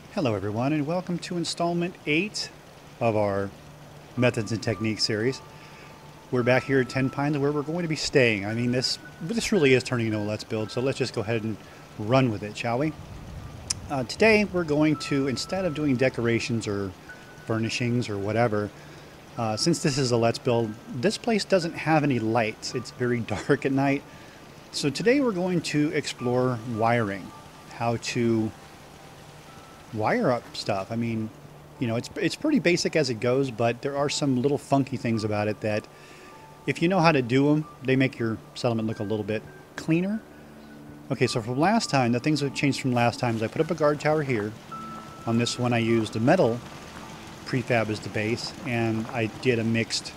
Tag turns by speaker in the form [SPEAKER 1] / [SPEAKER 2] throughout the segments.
[SPEAKER 1] Hello everyone and welcome to installment 8 of our Methods and Techniques series. We're back here at 10 Pines where we're going to be staying. I mean this really is turning into a Let's Build, so let's just go ahead and run with it, shall we? Today we're going to, instead of doing decorations or furnishings or whatever, since this is a Let's Build, this place doesn't have any lights. It's very dark at night. So today we're going to explore wiring, how to wire up stuff. I mean, you know, it's pretty basic as it goes, but there are some little funky things about it that if you know how to do them, they make your settlement look a little bit cleaner. Okay, so from last time, the things that have changed from last time is I put up a guard tower here. On this one I used a metal prefab as the base, and I did a mixed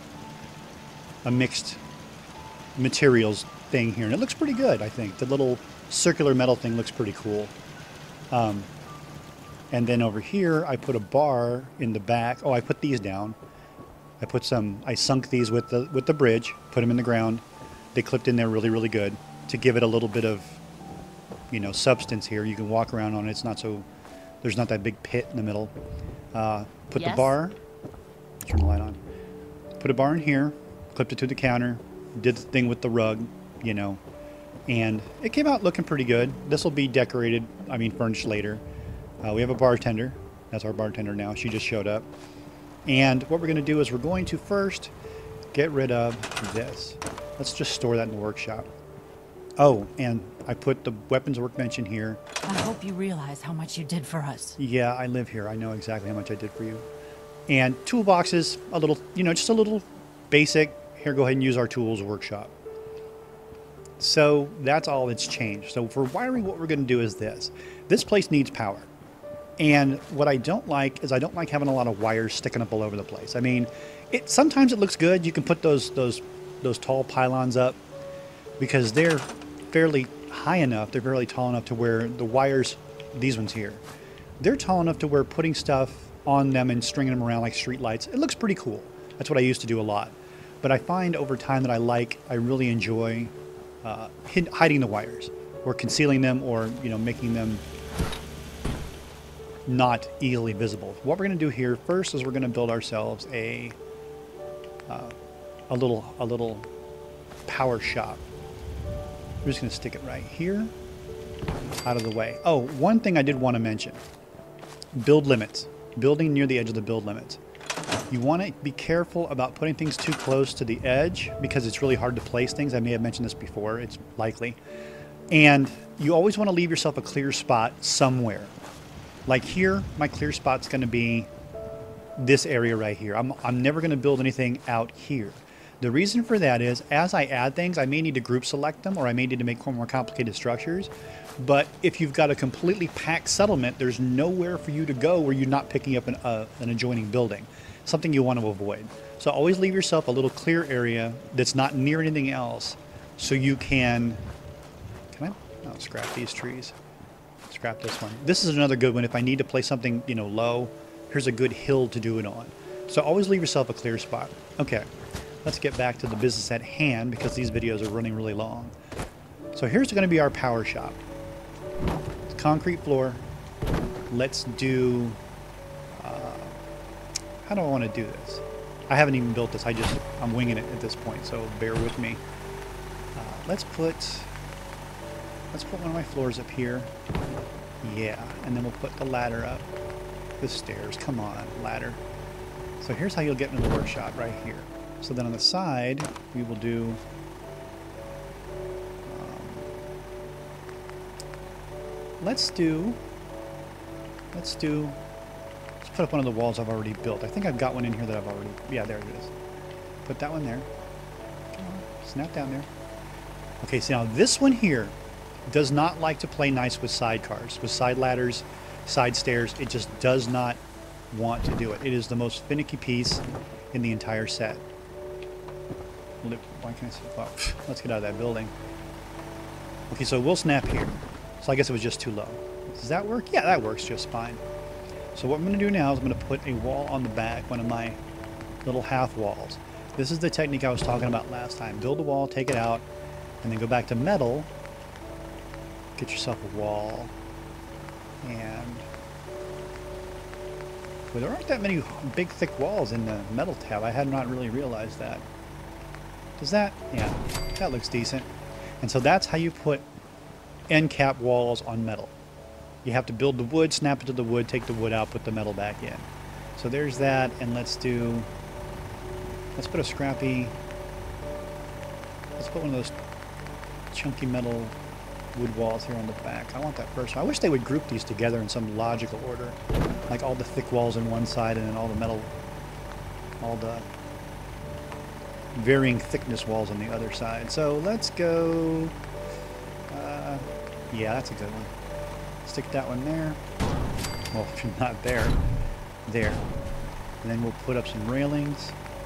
[SPEAKER 1] materials thing here, and it looks pretty good. I think the little circular metal thing looks pretty cool. And then over here, I put a bar in the back. Oh, I put these down. I sunk these with the bridge, put them in the ground. They clipped in there really, really good to give it a little bit of, you know, substance here. You can walk around on it. It's not so, there's not that big pit in the middle. Put the bar, turn the light on. Put a bar in here, clipped it to the counter, did the thing with the rug, you know, and it came out looking pretty good. This will be decorated, I mean, furnished later. We have a bartender. That's our bartender now. She just showed up. And what we're going to do is we're going to first get rid of this. Let's just store that in the workshop. Oh, and I put the weapons workbench in here.
[SPEAKER 2] I hope you realize how much you did for us.
[SPEAKER 1] Yeah, I live here. I know exactly how much I did for you. And toolboxes, a little, you know, just a little basic. Here, go ahead and use our tools workshop. So that's all that's changed. So for wiring, what we're going to do is this. This place needs power. And what I don't like is I don't like having a lot of wires sticking up all over the place. I mean, sometimes it looks good. You can put those tall pylons up because they're fairly high enough. They're fairly tall enough to where the wires, these ones here, they're tall enough to where putting stuff on them and stringing them around like streetlights, it looks pretty cool. That's what I used to do a lot. But I find over time that I really enjoy hiding the wires or concealing them, or, you know, making them not easily visible. What we're going to do here first is we're going to build ourselves a little power shop. We're just going to stick it right here, out of the way. Oh, one thing I did want to mention: build limits. Building near the edge of the build limits. You want to be careful about putting things too close to the edge because it's really hard to place things. I may have mentioned this before. It's likely. And you always want to leave yourself a clear spot somewhere. Like here, my clear spot's going to be this area right here. I'm never going to build anything out here. The reason for that is, as I add things, I may need to group select them, or I may need to make more complicated structures. But if you've got a completely packed settlement, there's nowhere for you to go where you're not picking up an adjoining building. Something you want to avoid. So always leave yourself a little clear area that's not near anything else, so you can scrap these trees. Scrap this one. This is another good one. If I need to place something, you know, low, here's a good hill to do it on. So always leave yourself a clear spot. Okay, let's get back to the business at hand because these videos are running really long. So here's going to be our power shop. It's concrete floor. Let's do... how do I want to do this? I haven't even built this. I'm winging it at this point, so bear with me. Let's put one of my floors up here. Yeah, and then we'll put the ladder up. The stairs, come on, ladder. So here's how you'll get into the workshop, right here. So then on the side, we will do... let's put up one of the walls I've already built. I think I've got one in here that I've already... Yeah, there it is. Put that one there. Come on, snap down there. Okay, so now this one here does not like to play nice with sidecars, with side ladders, side stairs. It just does not want to do it. It is the most finicky piece in the entire set. Why can't I see? Oh, let's get out of that building. Okay, so we'll snap here. So I guess it was just too low. Does that work? Yeah, that works just fine. So what I'm going to do now is I'm going to put a wall on the back, one of my little half walls. This is the technique I was talking about last time. Build a wall, take it out, and then go back to metal. Get yourself a wall, and Well, there aren't that many big, thick walls in the metal tab. I had not really realized that. Does that? Yeah, that looks decent. And so that's how you put end cap walls on metal. You have to build the wood, snap it to the wood, take the wood out, put the metal back in. So there's that, and let's put a scrappy, let's put one of those chunky metal wood walls here on the back. I want that first. I wish they would group these together in some logical order. Like all the thick walls on one side and then all the metal, all the varying thickness walls on the other side. So let's go, yeah, that's a good one. Stick that one there. Well, not there. There. And then we'll put up some railings.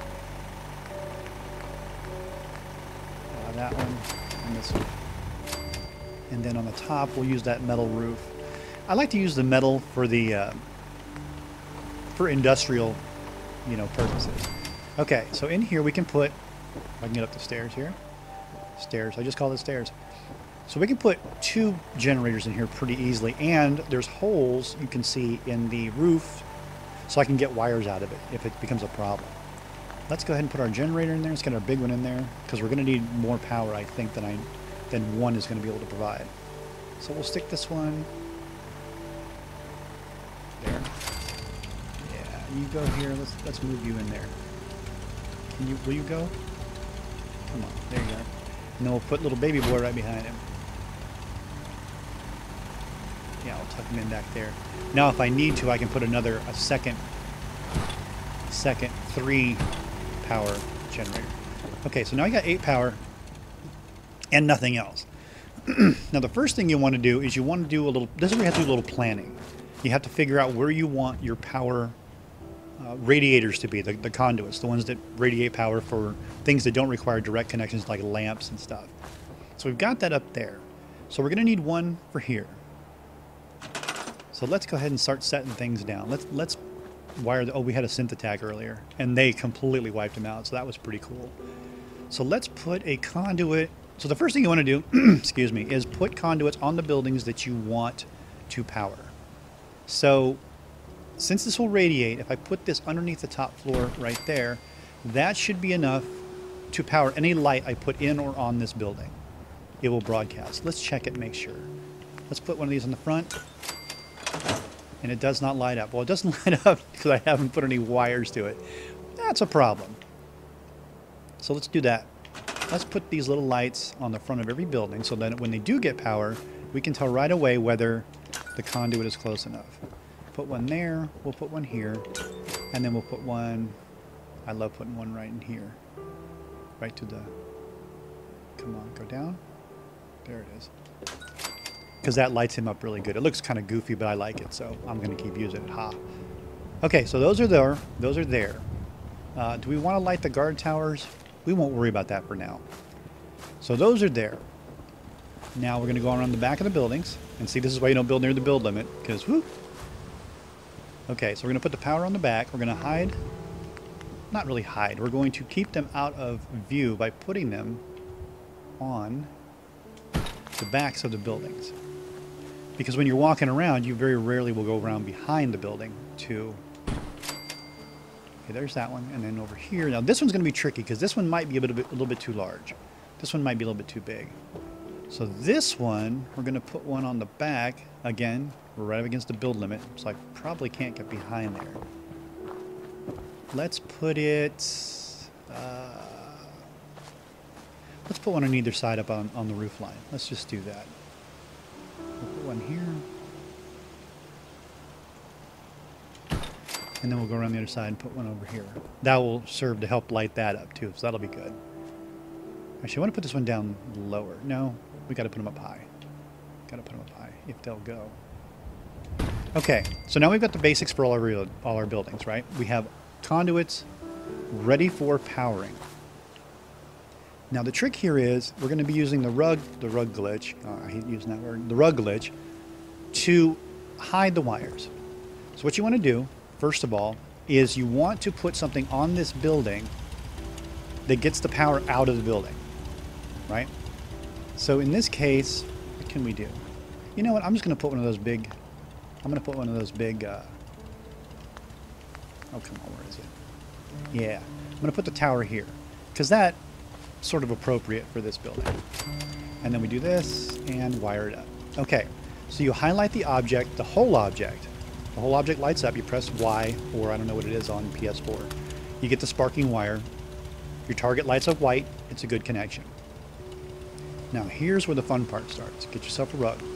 [SPEAKER 1] That one and this one. And then on the top, we'll use that metal roof. I like to use the metal for the for industrial, purposes. Okay, so in here we can put. If I can get up the stairs here. Stairs. I just call it stairs. So we can put 2 generators in here pretty easily, and there's holes you can see in the roof, so I can get wires out of it if it becomes a problem. Let's go ahead and put our generator in there. Let's get our big one in there because we're going to need more power, I think, than one is going to be able to provide. So we'll stick this one there. Yeah, you go here. Let's move you in there. Will you go? Come on, there you go. And then we'll put little baby boy right behind him. Yeah, I'll tuck him in back there. Now, if I need to, I can put a second 3 power generator. Okay, so now I got 8 power and nothing else. Now, the first thing you want to do is this is where you have to do a little planning. You have to figure out where you want your power radiators to be, the conduits, the ones that radiate power for things that don't require direct connections like lamps and stuff. So we've got that up there. So we're going to need one for here. So let's go ahead and start setting things down. Let's wire we had a synth attack earlier, and they completely wiped them out, so that was pretty cool. So let's put a conduit. So the first thing you want to do, excuse me, is put conduits on the buildings that you want to power. So since this will radiate, if I put this underneath the top floor right there, that should be enough to power any light I put in or on this building. It will broadcast. Let's check it and make sure. Let's put one of these on the front. And it does not light up. Well, it doesn't light up because I haven't put any wires to it. That's a problem. So let's do that. Let's put these little lights on the front of every building so that when they do get power, we can tell right away whether the conduit is close enough. Put one there, we'll put one here, and then we'll put one, I love putting one right in here. Right to the, come on, go down. There it is. Because that lights him up really good. It looks kind of goofy, but I like it, so I'm going to keep using it. Ha. Okay, so those are there. Those are there. Do we want to light the guard towers? We won't worry about that for now. So those are there. Now we're going to go around the back of the buildings. And see, this is why you don't build near the build limit. Because, whoop. Okay, so we're going to put the power on the back. We're going to hide. Not really hide. We're going to keep them out of view by putting them on the backs of the buildings. Because when you're walking around, you very rarely will go around behind the building to... Okay, there's that one. And then over here. Now, this one's going to be tricky because this one might be a little bit too large. This one might be a little bit too big. So this one, we're going to put one on the back. Again, we're right up against the build limit, so I probably can't get behind there. Let's put it... let's put one on either side up on the roof line. Let's just do that. We'll put one here. And then we'll go around the other side and put one over here. That will serve to help light that up too, so that'll be good. Actually, I want to put this one down lower. No, we got to put them up high. Got to put them up high if they'll go. Okay, so now we've got the basics for all our buildings, right? We have conduits ready for powering. Now the trick here is we're going to be using the rug glitch. I hate using that word. The rug glitch to hide the wires. So what you want to do, first of all, is you want to put something on this building that gets the power out of the building, right? So in this case, what can we do? You know what? I'm just going to put one of those big. I'm going to put one of those big Oh, come on, where is it? Yeah, I'm going to put the tower here, because that's sort of appropriate for this building. And then we do this and wire it up. Okay, so you highlight the object, the whole object. The whole object lights up. You press Y, or I don't know what it is on PS4. You get the sparking wire. Your target lights up white. It's a good connection. Now here's where the fun part starts. Get yourself a rug.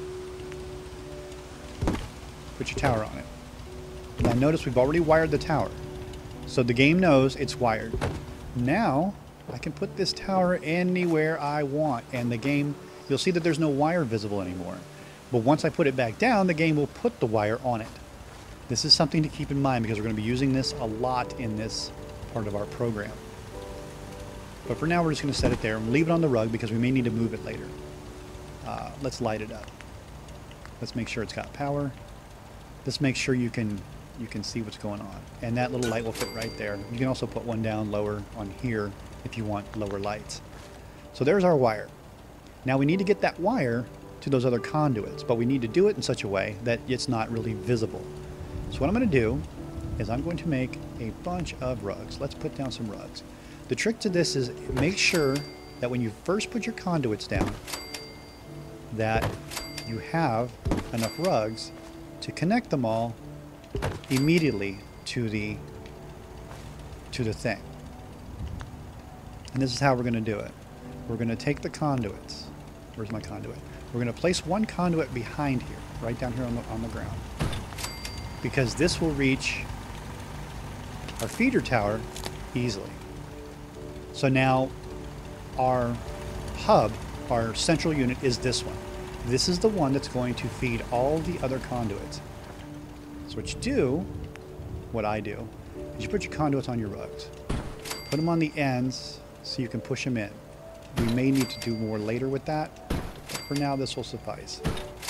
[SPEAKER 1] Put your tower on it. Now notice we've already wired the tower. So the game knows it's wired. Now I can put this tower anywhere I want, and the game, you'll see that there's no wire visible anymore. But once I put it back down, the game will put the wire on it. This is something to keep in mind because we're going to be using this a lot in this part of our program. But for now, we're just going to set it there and leave it on the rug because we may need to move it later. Let's light it up. Let's make sure it's got power. Let's make sure you can see what's going on. And that little light will fit right there. You can also put one down lower on here if you want lower lights. So there's our wire. Now we need to get that wire to those other conduits, but we need to do it in such a way that it's not really visible. So what I'm going to do is I'm going to make a bunch of rugs. Let's put down some rugs. The trick to this is make sure that when you first put your conduits down, that you have enough rugs to connect them all immediately to the thing. And this is how we're going to do it. We're going to take the conduits. Where's my conduit? We're going to place one conduit behind here, right down here on the ground. Because this will reach our feeder tower easily. So now our hub, our central unit, is this one. This is the one that's going to feed all the other conduits. So what you do, what I do, is you put your conduits on your rugs. Put them on the ends so you can push them in. We may need to do more later with that, but for now this will suffice.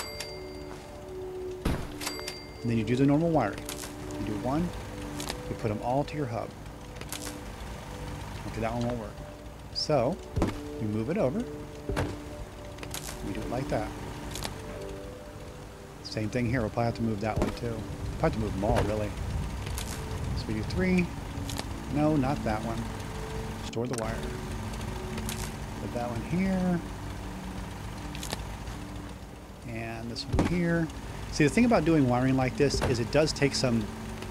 [SPEAKER 1] And then you do the normal wiring. You do one, you put them all to your hub. Okay, that one won't work. So, you move it over. We do it like that. Same thing here. We'll probably have to move that one too. Probably have to move them all, really. So we do 3. No, not that one. Store the wire. Put that one here. And this one here. See, the thing about doing wiring like this is it does take some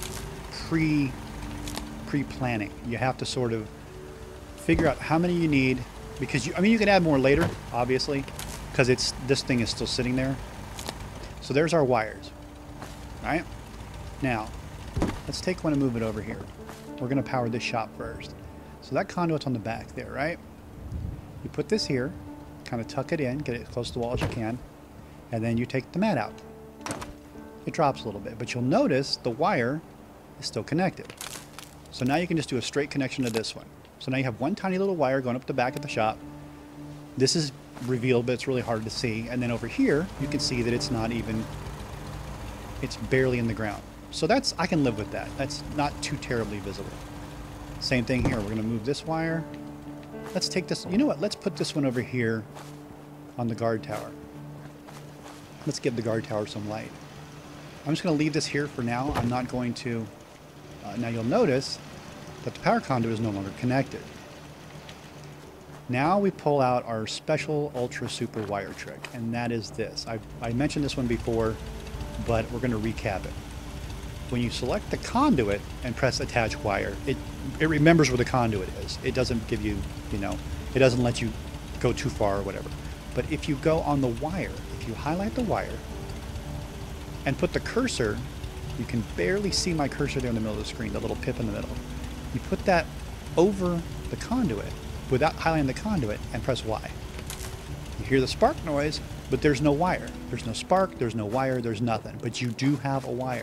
[SPEAKER 1] pre-planning. You have to sort of figure out how many you need, because you can add more later, obviously, because this thing is still sitting there. So there's our wires. Right? Now, let's take one and move it over here. We're going to power this shop first. So that conduit's on the back there, right? You put this here, kind of tuck it in, get it as close to the wall as you can, and then you take the mat out. It drops a little bit, but you'll notice the wire is still connected. So now you can just do a straight connection to this one. So now you have one tiny little wire going up the back of the shop. This is revealed, but it's really hard to see. And then over here, you can see that it's not even, it's barely in the ground. So I can live with that. That's not too terribly visible. Same thing here. We're going to move this wire. Let's take this, you know what? Let's put this one over here on the guard tower. Let's give the guard tower some light. I'm just going to leave this here for now. I'm not going to... now you'll notice that the power conduit is no longer connected. Now we pull out our special ultra super wire trick, and that is this. I mentioned this one before, but we're going to recap it. When you select the conduit and press attach wire, it remembers where the conduit is. It doesn't give you, it doesn't let you go too far or whatever. But if you go on the wire, if you highlight the wire and put the cursor, you can barely see my cursor there in the middle of the screen, the little pip in the middle. You put that over the conduit without highlighting the conduit and press Y. You hear the spark noise, but there's no wire. There's no spark, there's no wire, there's nothing. But you do have a wire.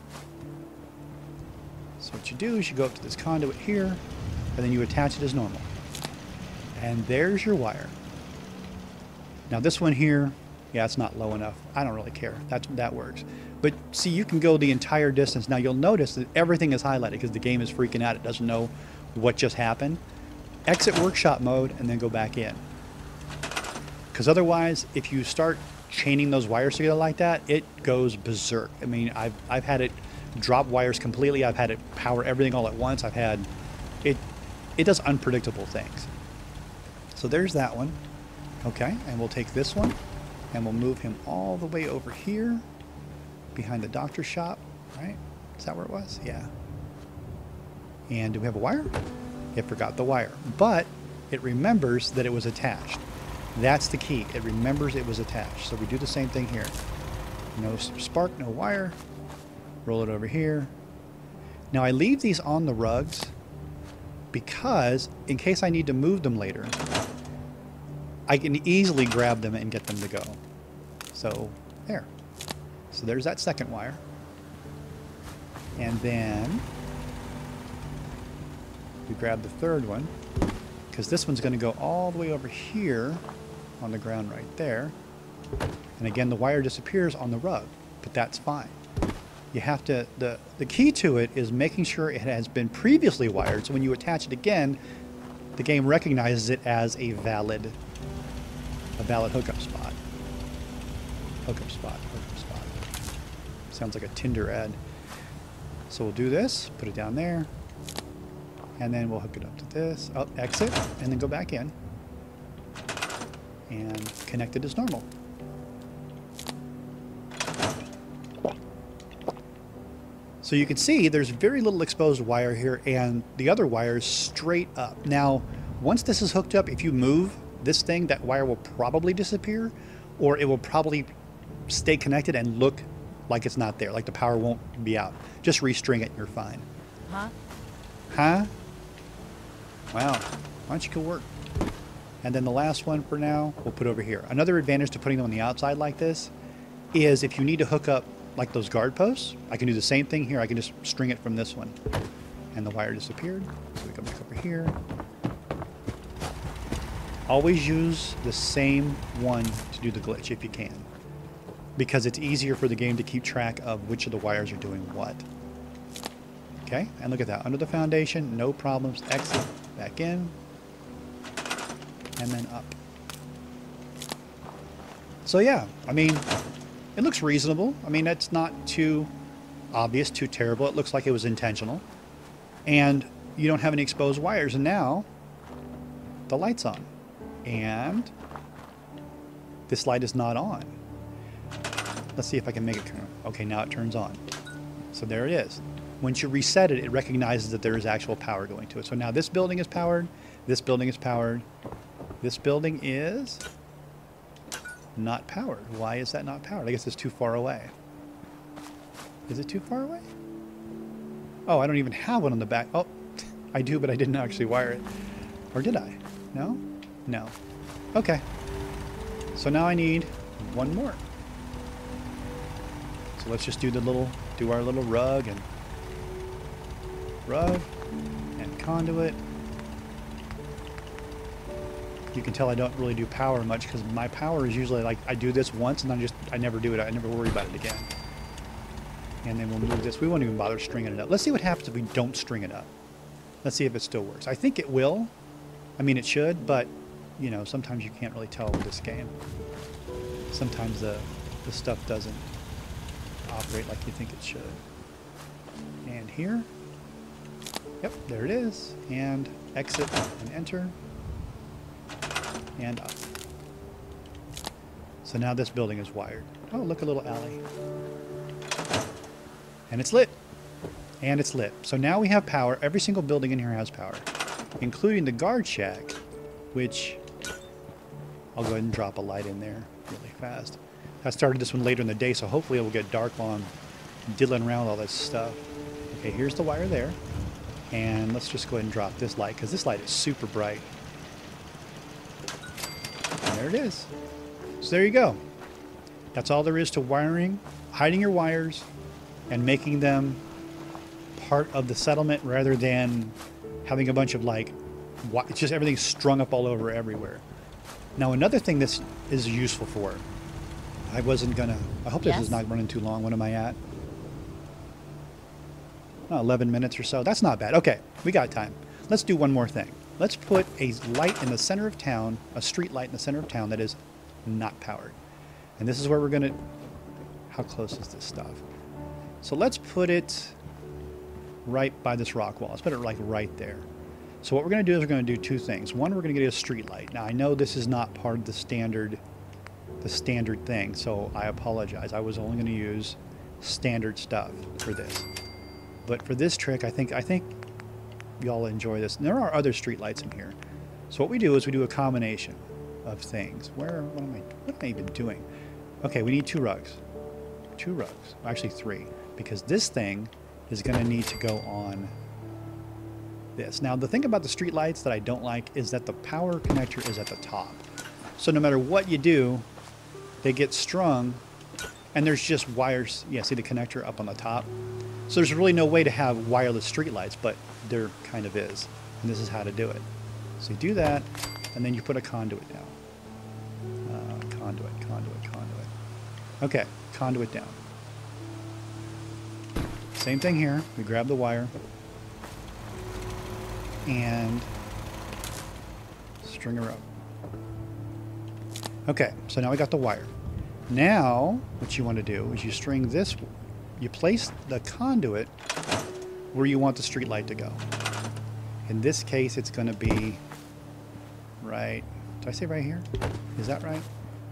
[SPEAKER 1] So what you do is you go up to this conduit here, and then you attach it as normal. And there's your wire. Now this one here, yeah, it's not low enough. I don't really care. That works. But see, you can go the entire distance. Now you'll notice that everything is highlighted because the game is freaking out. It doesn't know what just happened. Exit workshop mode and then go back in. Because otherwise, if you start chaining those wires together like that, it goes berserk. I mean, I've had it drop wires completely. I've had it power everything all at once. I've had it. It does unpredictable things. So there's that one. Okay, and we'll take this one and we'll move him all the way over here behind the doctor's shop, right? Is that where it was? Yeah. And do we have a wire? It forgot the wire, but it remembers that it was attached. That's the key. It remembers it was attached. So we do the same thing here. No spark, no wire. Roll it over here. Now I leave these on the rugs because in case I need to move them later, I can easily grab them and get them to go. So there. So there's that second wire. And then we grab the third one because this one's going to go all the way over here on the ground right there. And again, the wire disappears on the rug, but that's fine. You have to, the key to it is making sure it has been previously wired. So when you attach it again, the game recognizes it as a valid hookup spot. Hookup spot. Sounds like a Tinder ad. So we'll do this, put it down there, and then we'll hook it up to this. Oh, exit, and then go back in. And connect it as normal. So you can see there's very little exposed wire here, and the other wire is straight up. Now, once this is hooked up, if you move this thing, that wire will probably disappear, or it will probably stay connected and look like it's not there, like the power won't be out. Just restring it and you're fine.
[SPEAKER 2] Huh?
[SPEAKER 1] Huh? Wow. Why don't you go work? And then the last one for now, we'll put over here. Another advantage to putting them on the outside like this is if you need to hook up like those guard posts, I can do the same thing here. I can just string it from this one. And the wire disappeared. So we go back over here. Always use the same one to do the glitch if you can, because it's easier for the game to keep track of which of the wires are doing what. Okay, and look at that. Under the foundation, no problems. Exit, back in, and then up. So yeah, I mean, it looks reasonable. I mean, it's not too obvious, too terrible. It looks like it was intentional. And you don't have any exposed wires, and now the light's on. And this light is not on. Let's see if I can make it turn on. Okay, now it turns on. So there it is. Once you reset it, it recognizes that there is actual power going to it. So now this building is powered, this building is powered, this building is not powered. Why is that not powered? I guess it's too far away. Is it too far away? Oh, I don't even have one on the back. Oh, I do, but I didn't actually wire it. Or did I? No? No. Okay. So now I need one more. So let's just do our little rug and conduit. You can tell I don't really do power much because my power is usually like I do this once and I never do it. I never worry about it again. And then we'll move this. We won't even bother stringing it up. Let's see what happens if we don't string it up. Let's see if it still works. I think it will. I mean, it should, but you know, sometimes you can't really tell with this game. Sometimes the stuff doesn't operate like you think it should. And here. Yep, there it is. And exit and enter. And up. So now this building is wired. Oh, look, a little alley. And it's lit. And it's lit. So now we have power. Every single building in here has power, including the guard shack, which I'll go ahead and drop a light in there really fast. I started this one later in the day, so hopefully it will get dark while I'm diddling around with all this stuff. Okay, here's the wire there. And let's just go ahead and drop this light, because this light is super bright. And there it is. So there you go. That's all there is to wiring, hiding your wires, and making them part of the settlement rather than having a bunch of like, it's just everything's strung up all over everywhere. Now another thing this is useful for, I hope this is not running too long. What am I at? Oh, 11 minutes or so. That's not bad. Okay, we got time. Let's do one more thing. Let's put a light in the center of town, a street light in the center of town that is not powered. And this is where we're going to... How close is this stuff? So let's put it right by this rock wall. Let's put it like right there. So what we're going to do is we're going to do two things. One, we're going to get a street light. Now I know this is not part of the standard thing, so I apologize. I was only going to use standard stuff for this. But for this trick, I think y'all enjoy this. And there are other street lights in here. So what we do is we do a combination of things. What am I even doing? Okay, we need 2 rugs. 2 rugs. Actually 3. Because this thing is going to need to go on this. Now the thing about the street lights that I don't like is that the power connector is at the top. So no matter what you do, they get strung and there's just wires. Yeah, see the connector up on the top? So there's really no way to have wireless street lights, but there kind of is. And this is how to do it. So you do that, and then you put a conduit down. Conduit. Okay, conduit down. Same thing here. We grab the wire and string her up. Okay, so now we got the wire. Now, what you want to do is you string this, you place the conduit where you want the street light to go. In this case, it's going to be right, did I say right here? Is that right?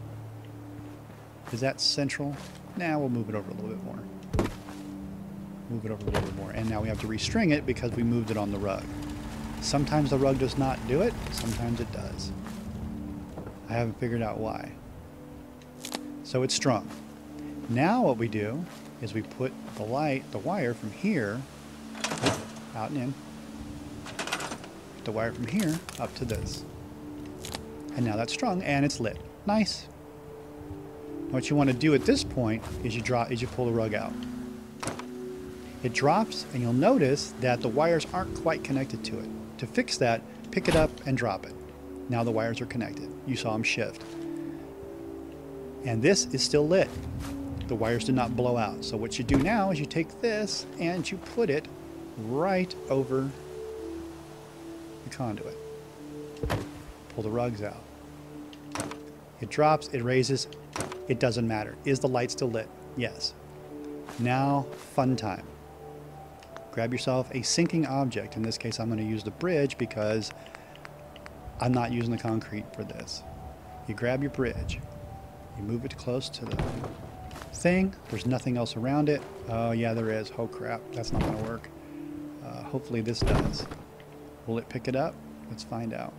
[SPEAKER 1] Is that central? Nah, we'll move it over a little bit more. Move it over a little bit more. And now we have to restring it because we moved it on the rug. Sometimes the rug does not do it, sometimes it does. I haven't figured out why. So it's strung. Now what we do is we put the wire from here, out and in. Put the wire from here up to this. And now that's strung and it's lit. Nice. What you want to do at this point is you pull the rug out. It drops and you'll notice that the wires aren't quite connected to it. To fix that, pick it up and drop it. Now the wires are connected. You saw them shift. And this is still lit. The wires did not blow out. So what you do now is you take this and you put it right over the conduit. Pull the rugs out. It drops, it raises, it doesn't matter. Is the light still lit? Yes. Now, fun time. Grab yourself a sinking object. In this case, I'm going to use the bridge because I'm not using the concrete for this. You grab your bridge. You move it close to the thing. There's nothing else around it. Oh, yeah, there is. Oh, crap. That's not going to work. Hopefully this does. Will it pick it up? Let's find out.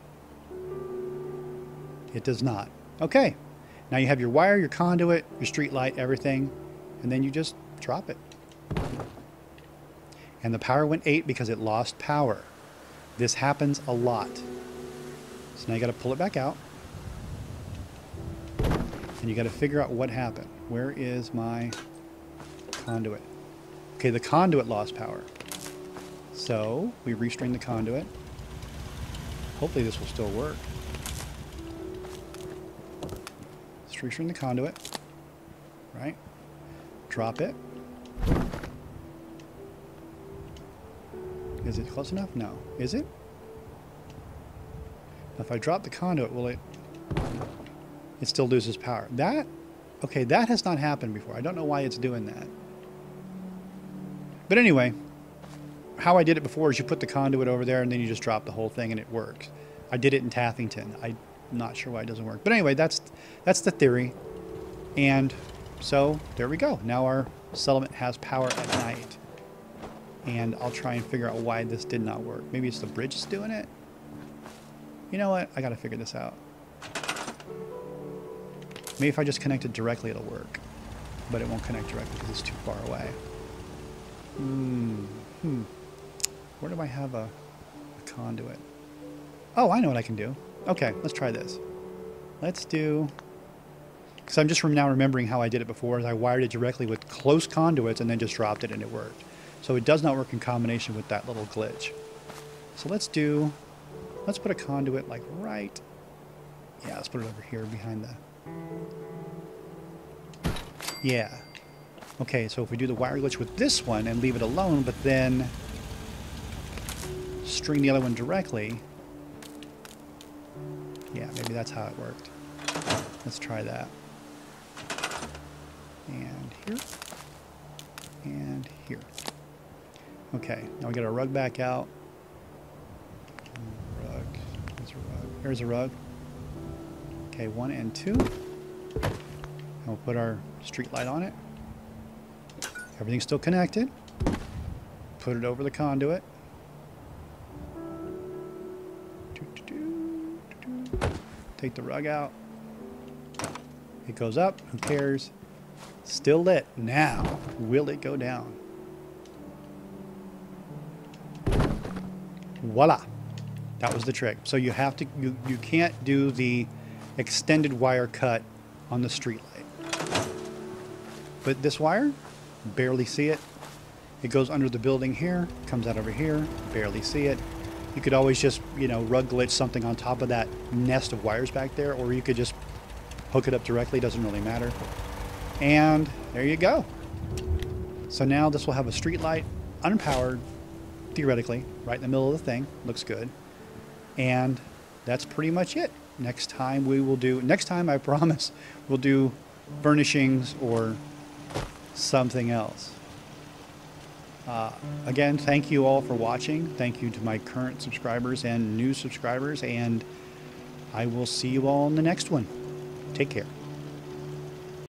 [SPEAKER 1] It does not. Okay. Now you have your wire, your conduit, your street light, everything, and then you just drop it. And the power went 8 because it lost power. This happens a lot. So now you got to pull it back out. And you got to figure out what happened. Where is my conduit? Okay, the conduit lost power. So we restring the conduit. Hopefully this will still work. Let's restring the conduit. Right? Drop it. Is it close enough? No. Is it? If I drop the conduit, will it... It still loses power. Okay, that has not happened before. I don't know why it's doing that. But anyway, how I did it before is you put the conduit over there and then you just drop the whole thing and it works. I did it in Taffington. I'm not sure why it doesn't work. But anyway, that's the theory. And so there we go. Now our settlement has power at night. And I'll try and figure out why this did not work. Maybe it's the bridge that's doing it. You know what? I got to figure this out. Maybe if I just connect it directly, it'll work. But it won't connect directly because it's too far away. Where do I have a conduit? Oh, I know what I can do. Okay, let's try this. Let's do... Because I'm just now remembering how I did it before. Is I wired it directly with close conduits and then just dropped it and it worked. So it does not work in combination with that little glitch. So let's put a conduit like right... Yeah, let's put it over here behind the... Yeah. Okay, so if we do the wire glitch with this one and leave it alone, but then string the other one directly. Yeah, maybe that's how it worked. Let's try that. And here. and here. Okay, now we get our rug back out. Rug. There's a rug. Here's a rug. Okay, 1 and 2. And we'll put our street light on it. Everything's still connected. Put it over the conduit. Take the rug out. It goes up. Who cares? Still lit. Now, will it go down? Voila. That was the trick. So you have to, you can't do the extended wire cut on the street light. But this wire, barely see it. It goes under the building here, comes out over here, barely see it. You could always just, you know, rug glitch something on top of that nest of wires back there, or you could just hook it up directly, doesn't really matter. And there you go. So now this will have a street light, unpowered, theoretically, right in the middle of the thing. Looks good. And that's pretty much it. Next time we will do, next time I promise, we'll do furnishings or something else. Again, thank you all for watching. Thank you to my current subscribers and new subscribers, and I will see you all in the next one. Take care.